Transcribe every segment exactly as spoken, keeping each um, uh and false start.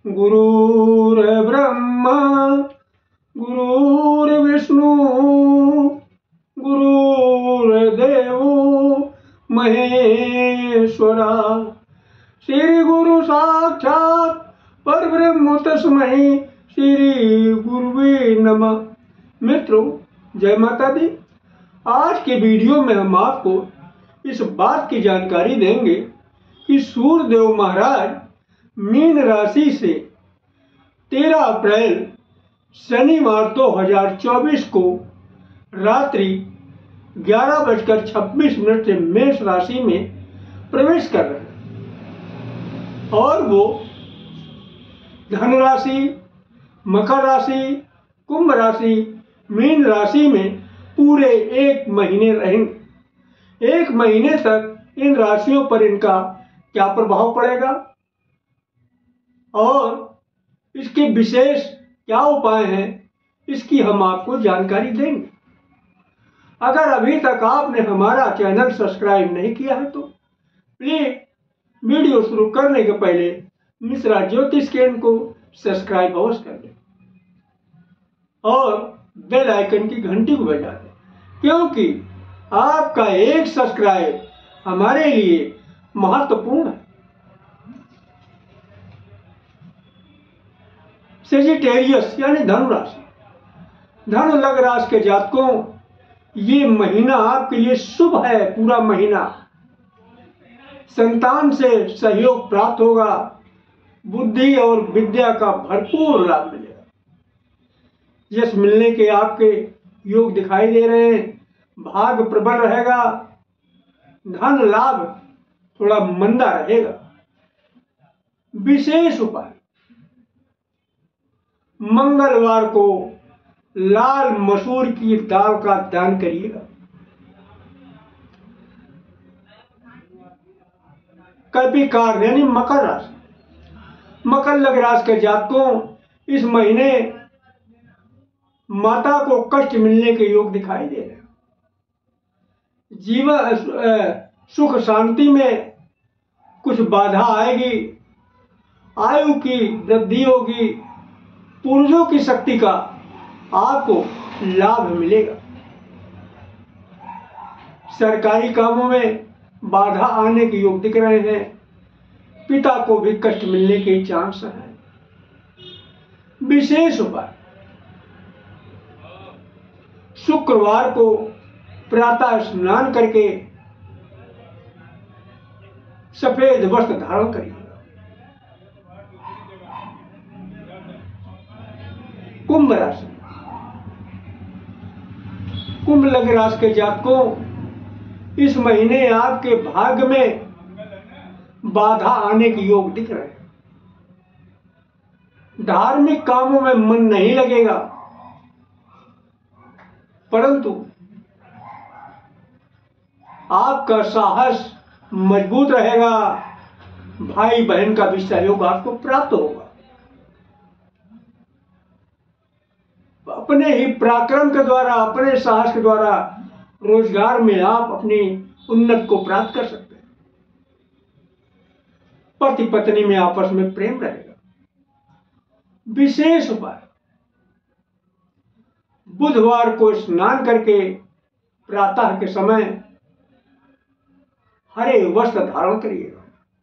गुरुर्ब्रह्मा गुरुर्विष्णु गुरुर्देवो महेश्वरा। श्री गुरु साक्षात परब्रह्म तस्मै श्री गुरुवे नमः। मित्रों, जय माता दी। आज के वीडियो में हम आपको इस बात की जानकारी देंगे कि सूर्यदेव महाराज मीन राशि से तेरह अप्रैल शनिवार दो हजार चौबीस को रात्रि ग्यारह बजकर छब्बीस मिनट से मेष राशि में प्रवेश कर रहे हैं और वो धनु राशि, मकर राशि, कुंभ राशि, मीन राशि में पूरे एक महीने रहेंगे। एक महीने तक इन राशियों पर इनका क्या प्रभाव पड़ेगा और इसके विशेष क्या उपाय हैं, इसकी हम आपको जानकारी देंगे। अगर अभी तक आपने हमारा चैनल सब्सक्राइब नहीं किया है तो प्लीज वीडियो शुरू करने के पहले मिश्रा ज्योतिष चैनल को सब्सक्राइब अवश्य कर लें और बेल आइकन की घंटी को बजा दें, क्योंकि आपका एक सब्सक्राइब हमारे लिए महत्वपूर्ण है। सेजिटेरियस यानी धनु राशि, धनु लग्न राशि के जातकों, ये महीना आपके लिए शुभ है। पूरा महीना संतान से सहयोग प्राप्त होगा, बुद्धि और विद्या का भरपूर लाभ मिलेगा, यश मिलने के आपके योग दिखाई दे रहे हैं, भाग्य प्रबल रहेगा, धन लाभ थोड़ा मंदा रहेगा। विशेष उपाय, मंगलवार को लाल मसूर की दाल का दान करिएगा। कपिकार यानी मकर राशि, मकर लग्न राशि के जातकों, इस महीने माता को कष्ट मिलने के योग दिखाई दे रहे हैं। जीवन सुख शांति में कुछ बाधा आएगी, आयु की वृद्धि होगी, पूर्वजों की शक्ति का आपको लाभ मिलेगा। सरकारी कामों में बाधा आने के योग दिख रहे हैं, पिता को भी कष्ट मिलने के चांस हैं। विशेष उपाय, शुक्रवार को प्रातः स्नान करके सफेद वस्त्र धारण करिए। कुंभ राशि, कुंभ लग्न राशि के जातकों, इस महीने आपके भाग्य में बाधा आने के योग दिख रहे हैं। धार्मिक कामों में मन नहीं लगेगा, परंतु आपका साहस मजबूत रहेगा, भाई बहन का भी सहयोग आपको प्राप्त होगा। अपने ही पराक्रम के द्वारा, अपने साहस के द्वारा रोजगार में आप अपनी उन्नति को प्राप्त कर सकते हैं। पति पत्नी में आपस में प्रेम रहेगा। विशेष उपाय, बुधवार को स्नान करके प्रातः के समय हरे वस्त्र धारण करिएगा।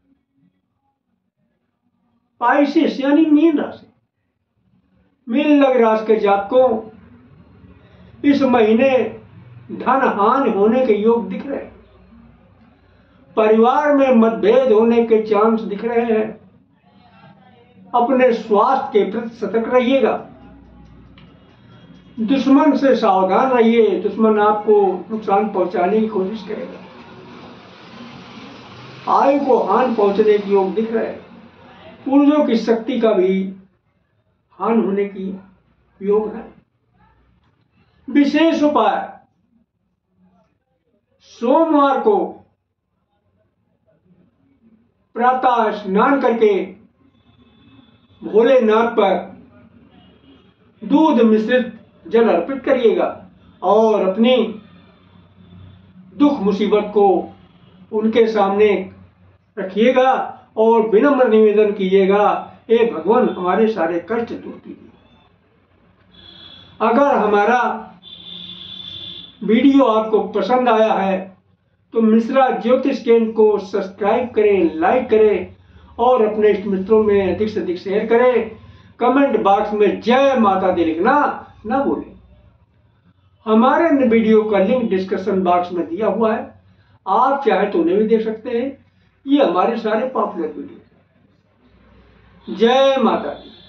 पाइसेस यानी मीन राशि, मीन लग्न राशि के जातकों, इस महीने धन हानि होने के योग दिख रहे हैं। परिवार में मतभेद होने के चांस दिख रहे हैं। अपने स्वास्थ्य के प्रति सतर्क रहिएगा। दुश्मन से सावधान रहिए, दुश्मन आपको नुकसान पहुंचाने की कोशिश करेगा। आयु को हानि पहुंचने के योग दिख रहे हैं। पूर्वजों की शक्ति का भी हानि होने की योग है। विशेष उपाय, सोमवार को प्रातः स्नान करके भोलेनाथ पर दूध मिश्रित जल अर्पित करिएगा और अपनी दुख मुसीबत को उनके सामने रखिएगा और विनम्र निवेदन कीजिएगा, हे भगवान हमारे सारे कष्ट दूर कीजिए। अगर हमारा वीडियो आपको पसंद आया है तो मिश्रा ज्योतिष केंद्र को सब्सक्राइब करें, लाइक करें और अपने इष्ट मित्रों में अधिक से अधिक शेयर करें। कमेंट बॉक्स में जय माता दी लिखना ना भूलें। हमारे वीडियो का लिंक डिस्क्रिप्शन बॉक्स में दिया हुआ है, आप चाहे तो उन्हें भी देख सकते हैं। ये हमारे सारे पॉपुलर वीडियो। जय माता दी।